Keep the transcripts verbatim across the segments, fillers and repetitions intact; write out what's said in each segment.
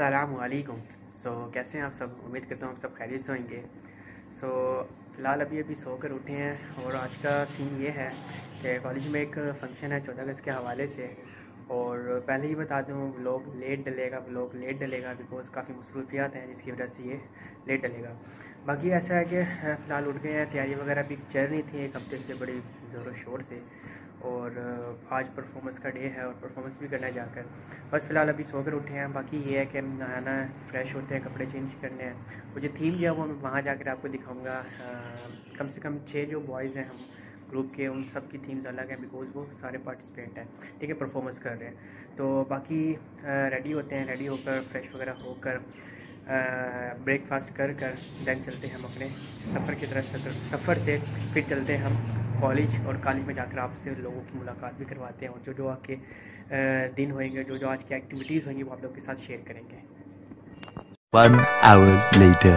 अस्सलामुअलैकुम। सो so, कैसे हैं आप सब? उम्मीद करता हूँ आप सब खैरियत से होंगे। सो so, फ़िलहाल अभी अभी सो कर उठे हैं और आज का सीन ये है कि कॉलेज में एक फ़ंक्शन है चौदह अगस्त के हवाले से। और पहले ही बता दूँ व्लॉग लेट डलेगा व्लॉग लेट डलेगा बिकॉज़ काफ़ी मसरूफियात हैं जिसकी वजह से ये लेट डलेगा। बाकी ऐसा है कि फ़िलहाल उठ गए हैं, तैयारी वगैरह भी चल रही थी एक हफ्ते से बड़ी ज़ोर शोर से। और आज परफॉर्मेंस का डे है और परफॉर्मेंस भी करना है जाकर। बस फ़िलहाल अभी सोकर उठे हैं। बाकी ये है कि नहाना है, फ्रेश होते हैं, कपड़े चेंज करने हैं। मुझे थीम जो है वो मैं वहाँ जाकर आपको दिखाऊंगा। कम से कम छः जो बॉयज़ हैं हम ग्रुप के, उन सब की थीम्स अलग हैं बिकॉज़ वो सारे पार्टिसिपेंट हैं, ठीक है, परफॉर्मेंस कर रहे हैं। तो बाकी रेडी होते हैं, रेडी होकर फ्रेश वगैरह होकर ब्रेकफास्ट कर कर दैन चलते हैं हम अपने सफ़र की तरफ। सफ़र से फिर चलते हैं हम कॉलेज और कॉलेज में जाकर आपसे लोगों की मुलाकात भी करवाते हैं और जो जो आपके दिन होंगे, जो जो आज की एक्टिविटीज़ होंगी वो आप लोगों के साथ शेयर करेंगे। One hour later.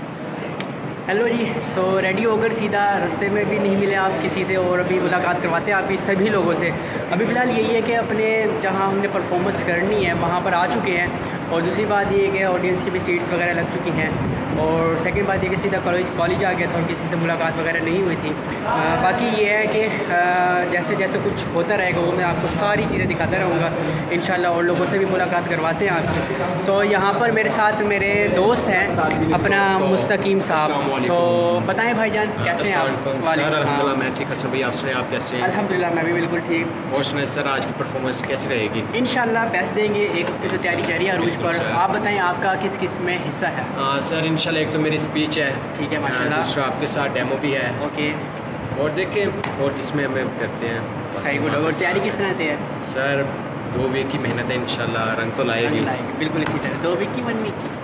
Hello ji. So so, ready होकर सीधा रास्ते में भी नहीं मिले आप किसी से और अभी मुलाकात करवाते हैं आप सभी लोगों से। अभी फ़िलहाल यही है कि अपने जहां हमने परफॉर्मेंस करनी है वहां पर आ चुके हैं। और दूसरी बात ये है कि ऑडियंस की भी सीट्स वगैरह लग चुकी हैं। और सेकंड बात ये कि सीधा कॉलेज कॉलेज आ गया था और किसी से मुलाकात वगैरह नहीं हुई थी। आ, बाकी ये है कि आ, जैसे जैसे कुछ होता रहेगा वो मैं आपको सारी चीज़ें दिखाता रहूँगा इंशाल्लाह, और लोगों से भी मुलाकात करवाते हैं आपकी। सो so, यहाँ पर मेरे साथ मेरे दोस्त हैं अपना मुस्तकीम साहब। तो बताएं भाईजान कैसे हैं आप? अल्हम्दुलिल्लाह मैं ठीक हूं भाई, आप सुनाएं आप कैसे हैं? अल्हम्दुलिल्लाह मैं भी बिल्कुल ठीक। और सुनाएं सर आज की परफॉर्मेंस कैसी रहेगी? इंशाल्लाह बेस्ट देंगे, एक हफ्ते से तैयारी जारी है अरूज पर। आप बताएं आपका किस किस में हिस्सा है? हाँ सर इंशाल्लाह एक तो मेरी स्पीच है, ठीक है माशाल्लाह, दूसरा आपके साथ डेमो भी है। ओके, और देखें और इसमें हमें करते हैं सही गुड। और तैयारी किस तरह से है? सर दो वीक की मेहनत है, इंशाल्लाह रंग तो लाएगी। बिल्कुल इसी तरह दो वीक की वन वीक की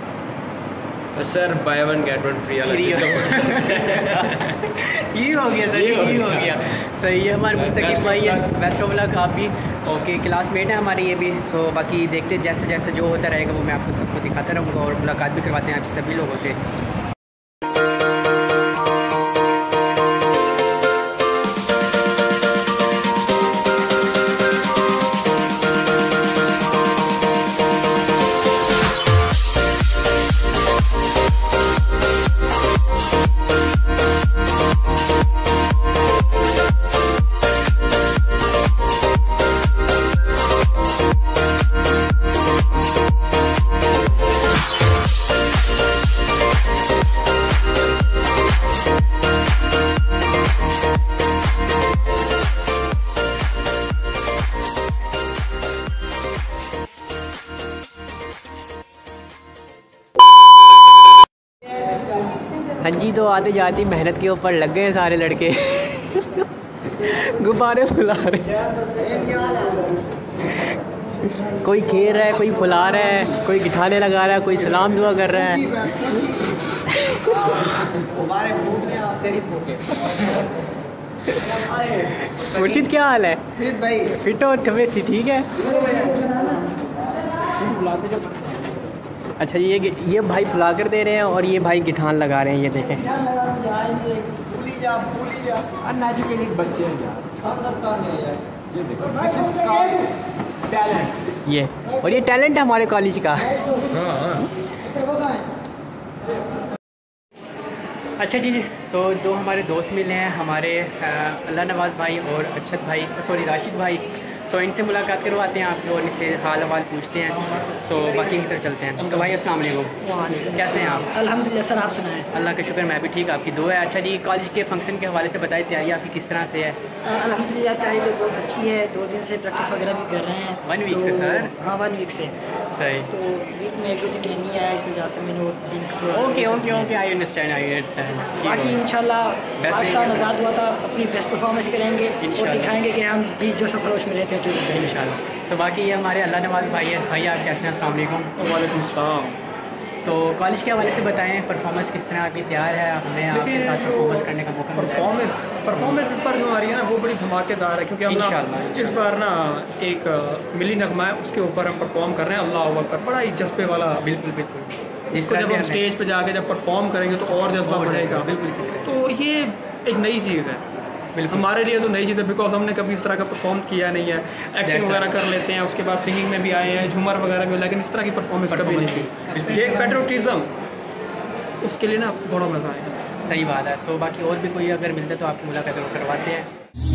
sir buy one get one free वाला सिस्टम ये हो गया सर, ये हो गया सही है। हमारे मुस्तकीम भाई है, बेस्ट ऑफ लक आप भी। ओके, क्लासमेट है हमारे ये भी। सो बाकी देखते जैसे जैसे जो होता रहेगा वो मैं आपको सबको दिखाता रहूँगा और मुलाकात भी करवाते हैं आप सभी लोगों से। हाँ जी, तो आते जाते मेहनत के ऊपर लग गए सारे लड़के गुब्बारे फुला रहे, कोई खेल रहा है, कोई फुला रहा है, कोई गिठाने लगा रहा है, कोई सलाम दुआ कर रहा है। मुर्शिद क्या हाल है? फिट भाई, फिट हो तबीयत ठीक है? अच्छा ये ये भाई फुला कर दे रहे हैं और ये भाई गिठान लगा रहे हैं, ये देखें। बच्चे ये और ये टैलेंट है हमारे कॉलेज का। अच्छा जी, तो दो हमारे दोस्त मिले हैं हमारे, अल्लाह नवाज भाई और अरशद भाई, सॉरी राशिद भाई। तो इनसे मुलाकात करवाते हैं आपको और इनसे हाल हवाल पूछते हैं। तो बाकी की तरफ चलते हैं। तो भाई अस्सलाम वालेकुम, कैसे हैं आप? अल्हम्दुलिल्लाह सर, आप सुनाएं? अल्लाह का शुक्र, मैं भी ठीक, आपकी दुआ है। अच्छा जी, कॉलेज के फंक्शन के हवाले से बताइए, तैयारी आपकी किस तरह से है? अल्हम्दुलिल्लाह तैयारी तो बहुत अच्छी है, दो दिन से प्रैक्टिस वगैरह भी कर रहे हैं। वन वीक से सर? हाँ वन वीक से। सही। तो वीक में एक दो दिन नहीं आया, इस वजह से मैंने वो दिन थोड़ा okay okay okay I understand I understand. बाकी इंशाल्लाह आज साल आज़ाद हुआ था, अपनी बेस्ट परफॉर्मेंस करेंगे और दिखाएंगे कि हम भी जोश खरोश में रहते हैं इंशाल्लाह। तो बाकी ये हमारे अल्लाह नवाज भाई है। भाई आप कैसे हैं? अस्सलाम वालेकुम। वालेकुम सलाम। तो कॉलेज के हवाले से बताएं, परफॉर्मेंस किस तरह अभी तैयार है? आपने आपके साथ परफॉर्मेंस करने का मौका? परफॉर्मेंस परफॉर्मेंस इस बार जो आ रही है ना वो बड़ी धमाकेदार है, क्योंकि हम ना इस बार ना एक मिली नगमा है उसके ऊपर हम परफॉर्म कर रहे हैं। अल्लाह अकबर, बड़ा ही जज्बे वाला। बिल्कुल बिल्कुल, इसको जब हम स्टेज पे जाके जब परफॉर्म करेंगे तो और जज्बा बढ़ेगा। बिल्कुल। तो ये एक नई चीज़ है, हमारे लिए तो नई चीज़ है, बिकॉज हमने कभी इस तरह का परफॉर्म किया नहीं है। एक्टिंग वगैरह कर लेते हैं, उसके बाद सिंगिंग में भी आए हैं, झूमर वगैरह में, लेकिन इस तरह की परफॉर्मेंस कभी नहीं थी। ये पैट्रियोटिज्म, उसके लिए ना बड़ा मज़ा आएगा। सही बात है। सो बाकी और भी कोई अगर मिलते तो आपकी मुलाकात करवाते हैं।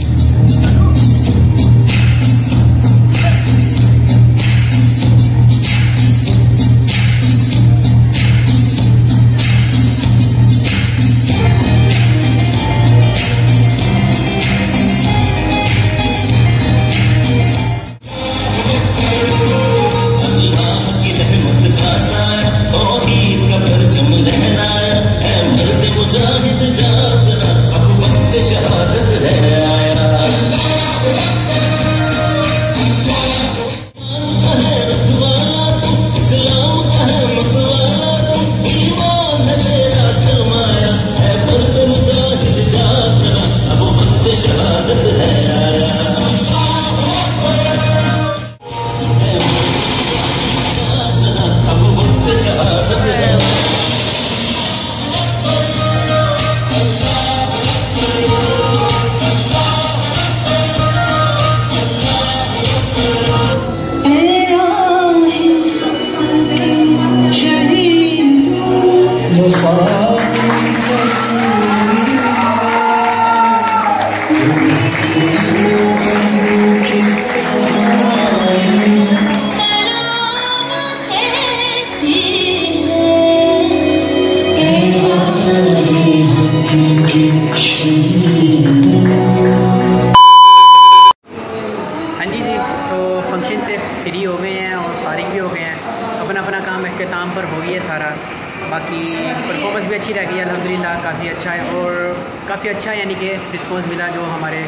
फ्री हो गए हैं और फारिग भी हो गए हैं, अपना अपना काम इख्तिताम पर हो गया है सारा। बाकी परफॉर्मेंस भी अच्छी रह गई अल्हम्दुलिल्लाह, काफ़ी अच्छा है और काफ़ी अच्छा यानी कि रिस्पॉन्स मिला जो हमारे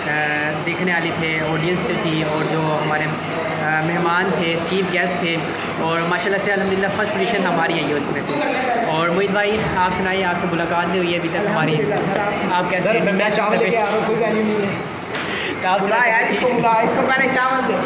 देखने वाले थे, ऑडियंस से थी और जो हमारे मेहमान थे, चीफ गेस्ट थे, और माशाल्लाह से अल्हम्दुलिल्लाह फर्स्ट पोजीशन हमारी आई है उसमें से। और मोहित भाई आप सुनाइए, आपसे मुलाकात नहीं हुई है अभी तक हमारी, आप कैसे? मैं चावल लेके आ रहा हूँ, कोई वैल्यू नहीं है। बुला यार इसको, बुला इसको, पहले चावल दे।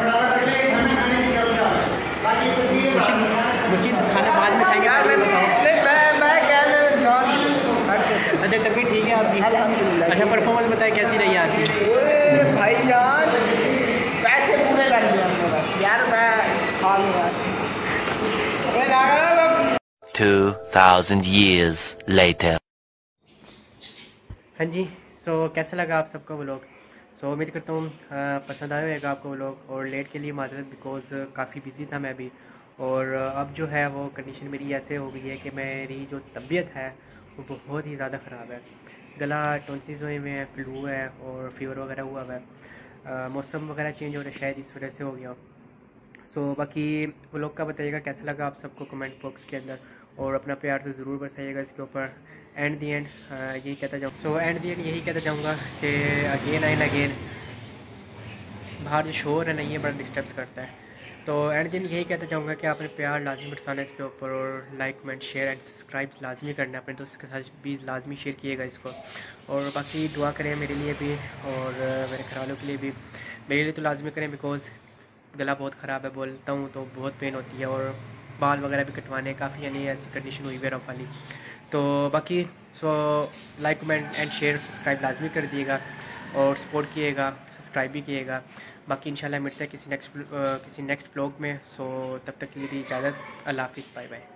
मुर्शीद खाना बाद में खाएंगे यार, मैं मैं अच्छा तभी ठीक है आपकी? अच्छा परफॉर्मेंस बताए कैसी रही आपकी? भाई जान पैसे पूरे कर दिए हमने बस यार, मैं खा लूँगा। Two thousand years later. हाँ जी, सो कैसा लगा आप सबको वो लोग? सो उम्मीद करता हूँ पसंद आया होगा आपको वो लोग, और लेट के लिए माजरत बिकॉज़ काफ़ी बिजी था मैं भी, और अब जो है वो कंडीशन मेरी ऐसे हो गई है कि मेरी जो तबीयत है वो बहुत ही ज़्यादा ख़राब है। गला टॉन्सिस हुए में है, फ्लू है और फीवर वगैरह हुआ हुआ है, मौसम वगैरह चेंज हो रहा है, शायद इस वजह से हो गया। सो so, बाकी वो लोग का बताइएगा कैसा लगा आप सबको कमेंट बॉक्स के अंदर, और अपना प्यार तो ज़रूर बरसाइएगा इसके ऊपर। एंड दी एंड यही कहता जाऊँ सो एंड दी एंड यही कहता चाहूँगा कि अगेन एंड अगेन बाहर जो शोर है ना ये बड़ा डिस्टर्ब करता है, तो एंड दिन यही कहता चाहूँगा कि आपने प्यार लाजमी बरसाना है इसके ऊपर, और like comment share and subscribe लाजमी करना है, अपने दोस्तों के साथ भी लाजमी शेयर कीजिएगा इसको, और बाकी दुआ करें मेरे लिए भी और मेरे घर वालों के लिए भी। मेरे लिए तो लाजमी करें बिकॉज़ गला बहुत ख़राब है, बोलता हूँ तो बहुत पेन होती है, और बाल वगैरह भी कटवाने काफ़ी यानी ऐसी कंडीशन हुई है रफ वाली। तो बाकी so like comment and share subscribe लाजमी कर दिएगा और सपोर्ट कीजिएगा, सब्सक्राइब भी कीजिएगा। बाकी इंशाल्लाह मिलते हैं किसी नेक्स्ट किसी नेक्स्ट व्लॉग में। सो तब तक के लिए इजाज़त, अल्लाह हाफ़िज़, बाय बाय।